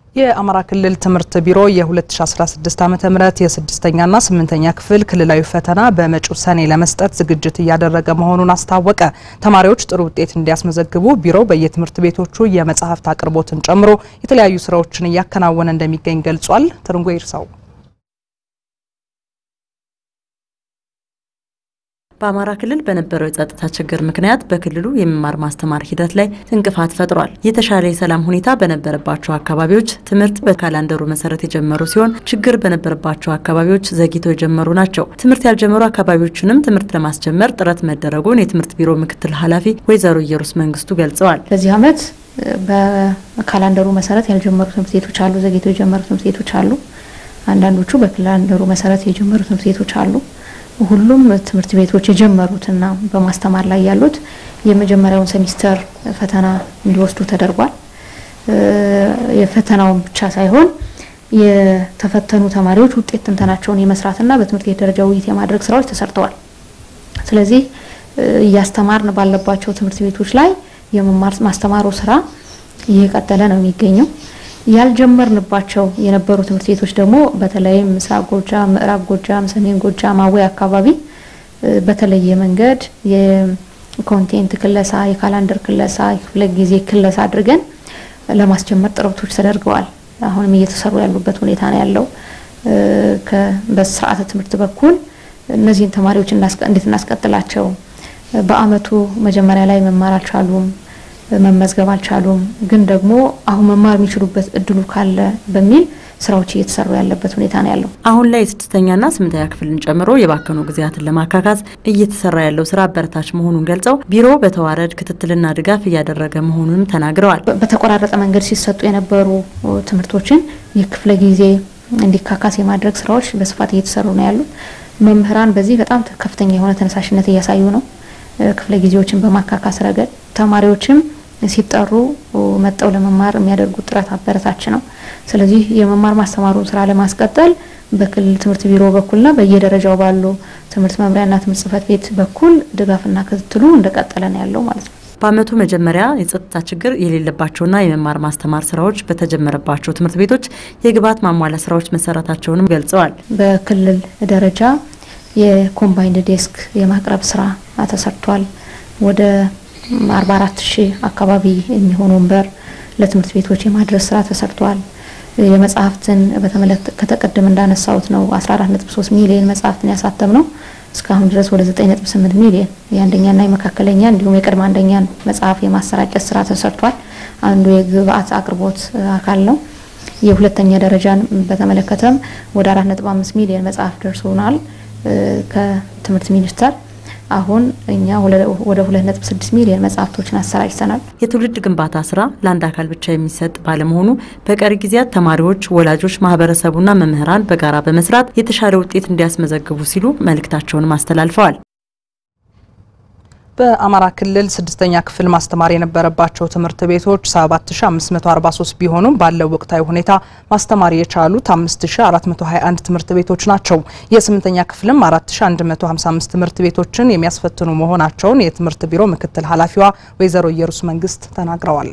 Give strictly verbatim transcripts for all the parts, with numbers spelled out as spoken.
የአማራ ክልል ትምህርት ቢሮ የ2016 ዓመተ ምህረት የስድስተኛና ስምንተኛ ክፍል ክልላዊ ፈተና በመጪው ሰኔ ለመስጠት ዝግጅት እያደረገ መሆኑን አስታወቀ። ተማሪዎች ጥሩ ውጤት እንዲያስመዘግቡ ቢሮ በየትምህርት ቤቶቹ የመጽሐፍት አቅርቦትን ጨምሮ የተለያዩ ስራዎችን እያከናወነ እንደሚገኝ ገልጿል። ትርንጎ ይርሳው በአማራ ክልል በነበረው የጸጥታ ችግር ምክንያት በክልሉ የመማር ማስተማር ሂደት ላይ እንቅፋት ፈጥሯል። የተሻለ የሰላም ሁኔታ በነበረባቸው አካባቢዎች ትምህርት በካላንደሩ መሰረት የጀመሩ ሲሆን ችግር በነበረባቸው አካባቢዎች ዘግይተው የጀመሩ ናቸው። ትምህርት ያልጀመሩ አካባቢዎችንም ትምህርት ለማስጀመር ጥረት መደረጉን የትምህርት ቢሮ ምክትል ኃላፊ ወይዘሮ ኢየሩስ መንግስቱ ገልጸዋል። በዚህ ዓመት በካላንደሩ መሰረት ያልጀመሩ ትምህርት ቤቶች አሉ፣ ዘግይተው የጀመሩ ትምህርት ቤቶች አሉ። አንዳንዶቹ በካላንደሩ መሰረት የጀመሩ ትምህርት ቤቶች አሉ። ሁሉም ትምህርት ቤቶች የጀመሩትና በማስተማር ላይ ያሉት የመጀመሪያውን ሴሚስተር ፈተና እንዲወስዱ ተደርጓል። የፈተናው ብቻ ሳይሆን የተፈተኑ ተማሪዎች ውጤት ትንተናቸውን የመስራትና በትምህርት ቤት ደረጃ ውይይት የማድረግ ስራዎች ተሰርተዋል። ስለዚህ ያስተማርን ባለባቸው ትምህርት ቤቶች ላይ የመማር ማስተማሩ ስራ እየቀጠለ ነው የሚገኘው። ያልጀመርንባቸው የነበሩ ትምህርት ቤቶች ደግሞ በተለይም ምስራቅ ጎጃም፣ ምዕራብ ጎጃም፣ ሰሜን ጎጃም አወይ አካባቢ በተለየ መንገድ የኮንቴንት ክለሳ፣ የካላንደር ክለሳ፣ የክፍለ ጊዜ ክለሳ አድርገን ለማስጀመር ጥረቶች ተደርገዋል። አሁንም እየተሰሩ ያሉበት ሁኔታ ነው ያለው። በስርዓተ ትምህርት በኩል እነዚህን ተማሪዎች እንዴት እናስቀጥላቸው፣ በአመቱ መጀመሪያ ላይ መማር አልቻሉም፣ መመዝገብ አልቻሉም፣ ግን ደግሞ አሁን መማር የሚችሉበት እድሉ ካለ በሚል ስራዎች እየተሰሩ ያለበት ሁኔታ ነው ያለው። አሁን ላይ ስድስተኛና ስምንተኛ ክፍልን ጨምሮ የባከኑ ጊዜያትን ለማካካስ እየተሰራ ያለው ስራ አበረታች መሆኑን ገልጸው ቢሮ በተዋረድ ክትትልና ድጋፍ እያደረገ መሆኑንም ተናግረዋል። በተቆራረጠ መንገድ ሲሰጡ የነበሩ ትምህርቶችን የክፍለ ጊዜ እንዲካካስ የማድረግ ስራዎች በስፋት እየተሰሩ ነው ያሉት። መምህራን በዚህ በጣም ከፍተኛ የሆነ ተነሳሽነት እያሳዩ ነው። ክፍለ ጊዜዎችን በማካካስ ረገድ ተማሪዎችም ሲጠሩ መጣው ለመማር የሚያደርጉት ጥረት አበረታች ነው። ስለዚህ የመማር ማስተማሩን ስራ ለማስቀጠል በክልል ትምህርት ቢሮ በኩልና በየደረጃው ባሉ ትምህርት መምሪያና ትምህርት ጽፈት ቤት በኩል ድጋፍና ክትትሉ እንደቀጠለ ነው ያለው ማለት ነው። በአመቱ መጀመሪያ የጸጥታ ችግር የሌለባቸውና የመማር ማስተማር ስራዎች በተጀመረባቸው ትምህርት ቤቶች የግብዓት ማሟላት ስራዎች መሰራታቸውንም ገልጸዋል። በክልል ደረጃ የኮምባይንድ ዴስክ የማቅረብ ስራ ተሰርቷል። ወደ አርባ አራት ሺህ አካባቢ የሚሆኑ ወንበር ለትምህርት ቤቶች የማድረስ ስራ ተሰርቷል። የመጽሐፍትን በተመለከተ ቀደም እንዳነሳውት ነው አስራ አራት ነጥብ ሶስት ሚሊዮን መጽሐፍትን ያሳተም ነው። እስካሁን ድረስ ወደ ዘጠኝ ነጥብ ስምንት ሚሊዮን የአንደኛና የመካከለኛ እንዲሁም የቅድመ አንደኛን መጽሐፍ የማሰራጨት ስራ ተሰርቷል። አንዱ የግብዓት አቅርቦት አካል ነው። የሁለተኛ ደረጃን በተመለከተም ወደ አራት ነጥብ አምስት ሚሊዮን መጽሐፍ ደርሶናል ከትምህርት ሚኒስቴር። አሁን እኛ ወደ ሁለት ነጥብ ስድስት ሚሊዮን መጽሐፍቶችን አሰራጭተናል። የትውልድ ግንባታ ስራ ለአንድ አካል ብቻ የሚሰጥ ባለመሆኑ በቀሪ ጊዜያት ተማሪዎች፣ ወላጆች፣ ማህበረሰቡና መምህራን በጋራ በመስራት የተሻለ ውጤት እንዲያስመዘግቡ ሲሉ መልእክታቸውን አስተላልፈዋል። በአማራ ክልል ስድስተኛ ክፍል ማስተማር የነበረባቸው ትምህርት ቤቶች ሰባት ሺህ አምስት መቶ አርባ ሶስት ቢሆኑም ባለው ወቅታዊ ሁኔታ ማስተማር የቻሉት አምስት ሺህ አራት መቶ ሃያ አንድ ትምህርት ቤቶች ናቸው። የስምንተኛ ክፍልም አራት ሺህ አንድ መቶ ሃምሳ አምስት ትምህርት ቤቶችን የሚያስፈትኑ መሆናቸውን የትምህርት ቢሮ ምክትል ኃላፊዋ ወይዘሮ ኢየሩስ መንግስት ተናግረዋል።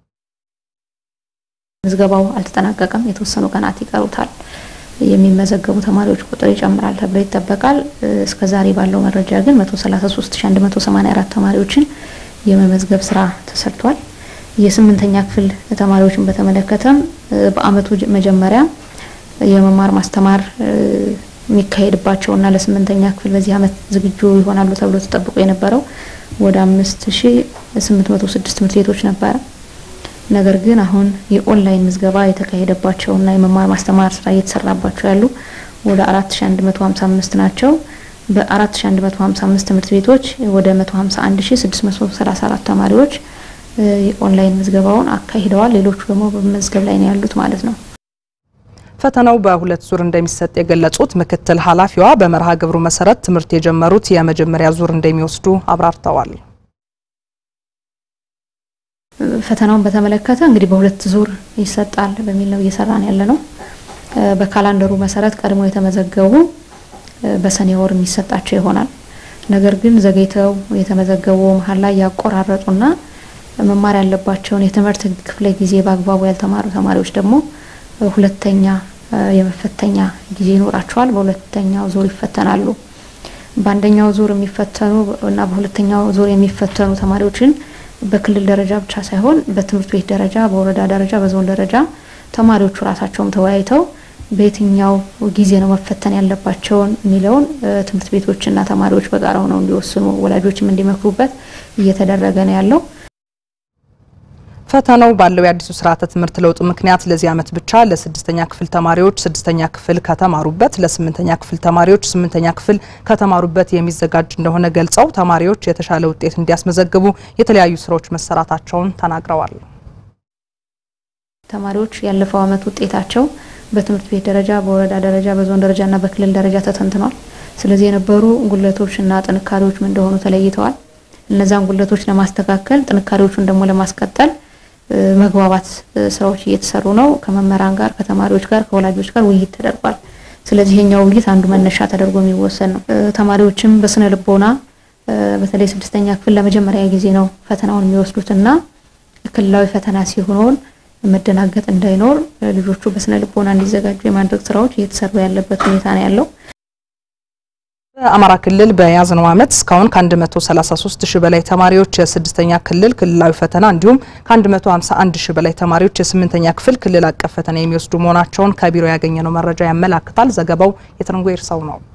ምዝገባው አልተጠናቀቀም፣ የተወሰኑ ቀናት ይቀሩታል። የሚመዘገቡ ተማሪዎች ቁጥር ይጨምራል ተብሎ ይጠበቃል። እስከ ዛሬ ባለው መረጃ ግን መቶ ሰላሳ ሶስት ሺህ አንድ መቶ ሰማንያ አራት ተማሪዎችን የመመዝገብ ስራ ተሰርቷል። የስምንተኛ ክፍል ተማሪዎችን በተመለከተም በአመቱ መጀመሪያ የመማር ማስተማር የሚካሄድባቸውና ለስምንተኛ ክፍል በዚህ አመት ዝግጁ ይሆናሉ ተብሎ ተጠብቆ የነበረው ወደ አምስት ሺህ ስምንት መቶ ስድስት ትምህርት ቤቶች ነበር። ነገር ግን አሁን የኦንላይን ምዝገባ የተካሄደባቸውና የመማር ማስተማር ስራ እየተሰራባቸው ያሉ ወደ አራት ሺህ አንድ መቶ ሃምሳ አምስት ናቸው። በአራት ሺህ አንድ መቶ ሃምሳ አምስት ትምህርት ቤቶች ወደ መቶ ሃምሳ አንድ ሺህ ስድስት መቶ ሰላሳ አራት ተማሪዎች የኦንላይን ምዝገባውን አካሂደዋል። ሌሎቹ ደግሞ በመዝገብ ላይ ነው ያሉት ማለት ነው። ፈተናው በሁለት ዙር እንደሚሰጥ የገለጹት ምክትል ኃላፊዋ በመርሃ ግብሩ መሰረት ትምህርት የጀመሩት የመጀመሪያ ዙር እንደሚወስዱ አብራርተዋል። ፈተናውን በተመለከተ እንግዲህ በሁለት ዙር ይሰጣል በሚል ነው እየሰራን ያለነው። በካላንደሩ መሰረት ቀድሞ የተመዘገቡ በሰኔ ወር የሚሰጣቸው ይሆናል። ነገር ግን ዘገይተው የተመዘገቡ መሐል ላይ ያቆራረጡና መማር ያለባቸውን የትምህርት ክፍለ ጊዜ በአግባቡ ያልተማሩ ተማሪዎች ደግሞ ሁለተኛ የመፈተኛ ጊዜ ይኖራቸዋል። በሁለተኛው ዙር ይፈተናሉ። በአንደኛው ዙር የሚፈተኑ እና በሁለተኛው ዙር የሚፈተኑ ተማሪዎችን በክልል ደረጃ ብቻ ሳይሆን በትምህርት ቤት ደረጃ፣ በወረዳ ደረጃ፣ በዞን ደረጃ ተማሪዎቹ ራሳቸውም ተወያይተው በየትኛው ጊዜ ነው መፈተን ያለባቸውን የሚለውን ትምህርት ቤቶችና ተማሪዎች በጋራ ሆነው እንዲወስኑ ወላጆችም እንዲመክሩበት እየተደረገ ነው ያለው። ፈተናው ባለው የአዲሱ ስርዓተ ትምህርት ለውጥ ምክንያት ለዚህ ዓመት ብቻ ለስድስተኛ ክፍል ተማሪዎች ስድስተኛ ክፍል ከተማሩበት ለስምንተኛ ክፍል ተማሪዎች ስምንተኛ ክፍል ከተማሩበት የሚዘጋጅ እንደሆነ ገልጸው ተማሪዎች የተሻለ ውጤት እንዲያስመዘግቡ የተለያዩ ስራዎች መሰራታቸውን ተናግረዋል። ተማሪዎች ያለፈው ዓመት ውጤታቸው በትምህርት ቤት ደረጃ፣ በወረዳ ደረጃ፣ በዞን ደረጃና በክልል ደረጃ ተተንትኗል። ስለዚህ የነበሩ ጉለቶችና ጥንካሬዎች ምን እንደሆኑ ተለይተዋል። እነዛን ጉለቶች ለማስተካከል ጥንካሬዎቹን ደግሞ ለማስቀጠል መግባባት ስራዎች እየተሰሩ ነው። ከመምህራን ጋር፣ ከተማሪዎች ጋር፣ ከወላጆች ጋር ውይይት ተደርጓል። ስለዚህ የኛው ውይይት አንዱ መነሻ ተደርጎ የሚወሰን ነው። ተማሪዎችም በስነ ልቦና በተለይ ስድስተኛ ክፍል ለመጀመሪያ ጊዜ ነው ፈተናውን የሚወስዱትና ክልላዊ ፈተና ሲሆን መደናገጥ እንዳይኖር ልጆቹ በስነ ልቦና እንዲዘጋጁ የማድረግ ስራዎች እየተሰሩ ያለበት ሁኔታ ነው ያለው። በአማራ ክልል በያዝነው ዓመት እስካሁን ከ133 ሺህ በላይ ተማሪዎች የስድስተኛ ክልል ክልላዊ ፈተና እንዲሁም ከ151 ሺህ በላይ ተማሪዎች የስምንተኛ ክፍል ክልል አቀፍ ፈተና የሚወስዱ መሆናቸውን ከቢሮ ያገኘነው መረጃ ያመላክታል። ዘገባው የትርንጎ ይርሳው ነው።